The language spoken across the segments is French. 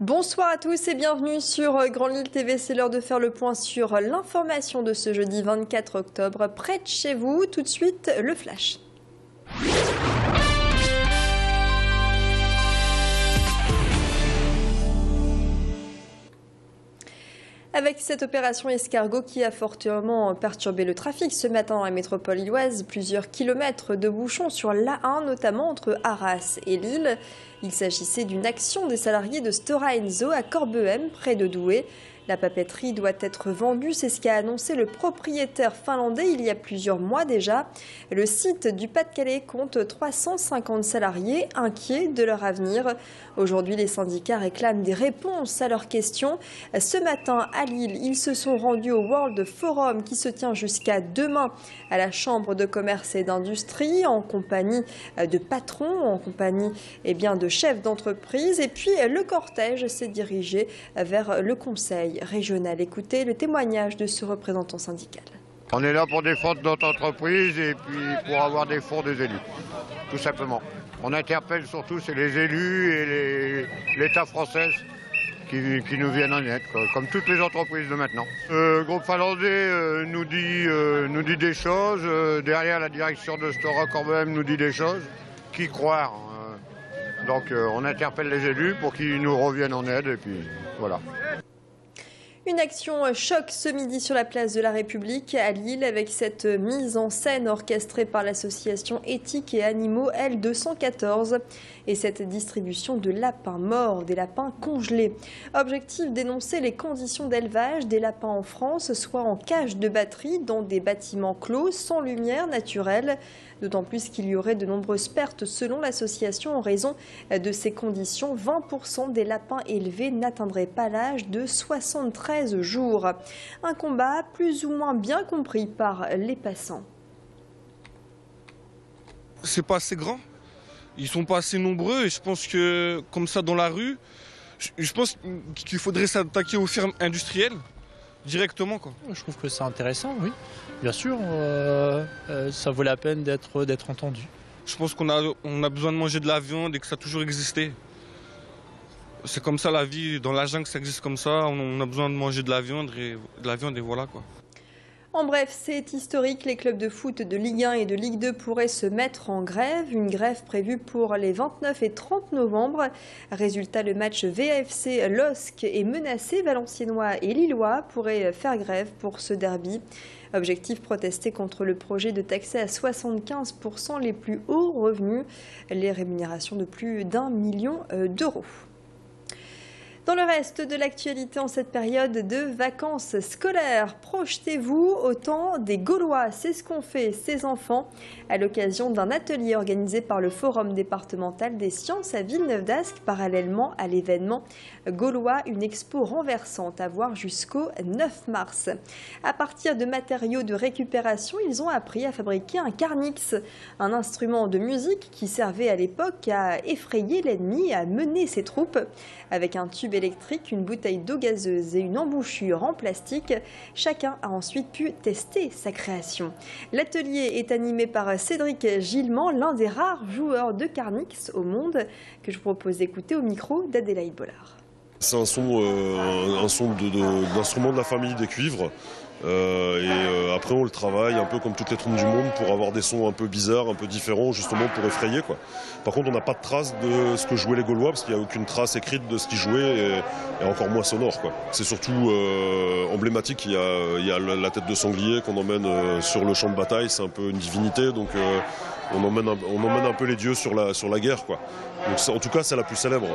Bonsoir à tous et bienvenue sur Grand Lille TV. C'est l'heure de faire le point sur l'information de ce jeudi 24 octobre. Près de chez vous, tout de suite, le flash. Avec cette opération escargot qui a fortement perturbé le trafic ce matin dans la métropole lilloise, plusieurs kilomètres de bouchons sur l'A1, notamment entre Arras et Lille. Il s'agissait d'une action des salariés de Stora Enso à Corbehem, près de Douai. La papeterie doit être vendue, c'est ce qu'a annoncé le propriétaire finlandais il y a plusieurs mois déjà. Le site du Pas-de-Calais compte 350 salariés inquiets de leur avenir. Aujourd'hui, les syndicats réclament des réponses à leurs questions. Ce matin, à Lille, ils se sont rendus au World Forum qui se tient jusqu'à demain à la Chambre de commerce et d'industrie en compagnie de patrons, en compagnie de chefs d'entreprise. Et puis, le cortège s'est dirigé vers le Conseil régional. Écoutez le témoignage de ce représentant syndical. On est là pour défendre notre entreprise et puis pour avoir des fonds des élus, tout simplement. On interpelle surtout c'est les élus et l'État français qui nous viennent en aide, comme toutes les entreprises de maintenant. Le groupe finlandais nous dit des choses, derrière la direction de Stora Corbehem nous dit des choses. Qui croire Donc on interpelle les élus pour qu'ils nous reviennent en aide et puis voilà. Une action choc ce midi sur la place de la République à Lille avec cette mise en scène orchestrée par l'association Éthique et Animaux L214 et cette distribution de lapins morts, des lapins congelés. Objectif, dénoncer les conditions d'élevage des lapins en France, soit en cage de batterie dans des bâtiments clos sans lumière naturelle. D'autant plus qu'il y aurait de nombreuses pertes selon l'association en raison de ces conditions. 20% des lapins élevés n'atteindraient pas l'âge de 73 jours. Un combat plus ou moins bien compris par les passants. C'est pas assez grand, ils sont pas assez nombreux et je pense que comme ça dans la rue, je pense qu'il faudrait s'attaquer aux fermes industrielles directement, quoi. Je trouve que c'est intéressant, oui. Bien sûr, ça vaut la peine d'être entendu. Je pense qu'on a besoin de manger de la viande et que ça a toujours existé. C'est comme ça la vie, dans la jungle ça existe comme ça, on a besoin de manger de la viande et voilà quoi. En bref, c'est historique, les clubs de foot de Ligue 1 et de Ligue 2 pourraient se mettre en grève. Une grève prévue pour les 29 et 30 novembre. Résultat, le match VAFC LOSC est menacé. Valenciennois et Lillois pourraient faire grève pour ce derby. Objectif, protester contre le projet de taxer à 75% les plus hauts revenus, les rémunérations de plus d'1 million d'euros. Dans le reste de l'actualité en cette période de vacances scolaires, projetez-vous au temps des Gaulois. C'est ce qu'ont fait ces enfants à l'occasion d'un atelier organisé par le Forum départemental des sciences à Villeneuve-d'Ascq, parallèlement à l'événement gaulois, une expo renversante à voir jusqu'au 9 mars. À partir de matériaux de récupération, ils ont appris à fabriquer un carnix, un instrument de musique qui servait à l'époque à effrayer l'ennemi et à mener ses troupes. Avec un tube électrique, une bouteille d'eau gazeuse et une embouchure en plastique, chacun a ensuite pu tester sa création. L'atelier est animé par Cédric Gillement, l'un des rares joueurs de carnix au monde, que je vous propose d'écouter au micro d'Adélaïde Bollard. C'est un son d'instrument de la famille des cuivres. Après on le travaille un peu comme toutes les trompes du monde pour avoir des sons un peu bizarres, un peu différents, justement pour effrayer, quoi. Par contre on n'a pas de trace de ce que jouaient les Gaulois parce qu'il n'y a aucune trace écrite de ce qu'ils jouaient et encore moins sonore, quoi. C'est surtout emblématique, il y a la tête de sanglier qu'on emmène sur le champ de bataille, c'est un peu une divinité, donc on emmène un peu les dieux sur la guerre, quoi. Donc, en tout cas c'est la plus célèbre.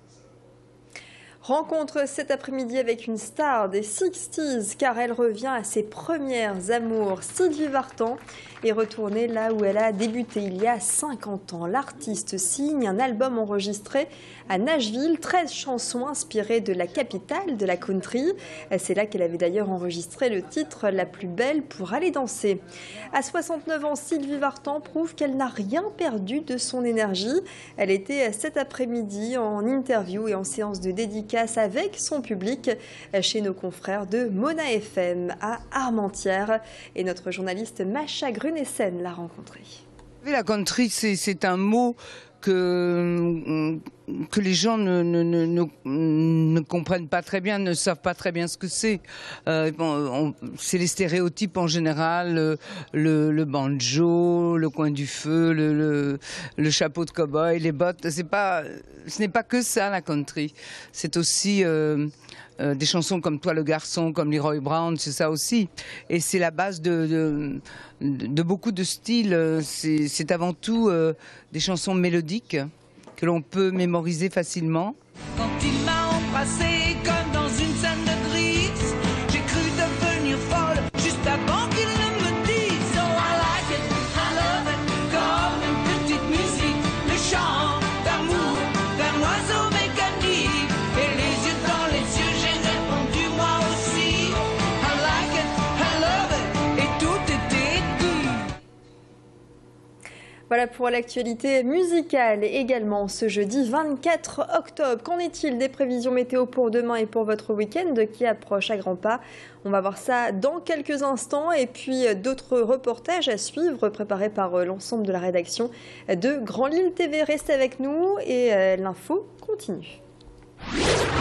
Rencontre cet après-midi avec une star des 60s car elle revient à ses premières amours. Sylvie Vartan est retournée là où elle a débuté il y a 50 ans. L'artiste signe un album enregistré à Nashville, 13 chansons inspirées de la capitale de la country. C'est là qu'elle avait d'ailleurs enregistré le titre La plus belle pour aller danser. À 69 ans, Sylvie Vartan prouve qu'elle n'a rien perdu de son énergie. Elle était cet après-midi en interview et en séance de dédicace avec son public chez nos confrères de Mona FM à Armentières. Et notre journaliste Macha Grunessen l'a rencontrée. La country, c'est un mot que les gens ne comprennent pas très bien, ne savent pas très bien ce que c'est. C'est les stéréotypes en général, le banjo, le coin du feu, le chapeau de cow-boy, les bottes. Ce n'est pas que ça la country. C'est aussi des chansons comme Toi le garçon, comme Leroy Brown, c'est ça aussi. Et c'est la base de beaucoup de styles. C'est avant tout des chansons mélodiques que l'on peut mémoriser facilement. Quand il m'a embrassé comme dans une scène de Gris, j'ai cru devenir folle juste avant qu'il ne me dise. So I like it, I love it, comme une petite musique, le chant d'amour d'un oiseau mécanique. Et les yeux dans les yeux, j'ai répondu moi aussi. I like it, I love it, et tout était dit. Voilà pour l'actualité musicale également ce jeudi 24 octobre. Qu'en est-il des prévisions météo pour demain et pour votre week-end qui approche à grands pas? On va voir ça dans quelques instants et puis d'autres reportages à suivre préparés par l'ensemble de la rédaction de Grand Lille TV. Restez avec nous et l'info continue.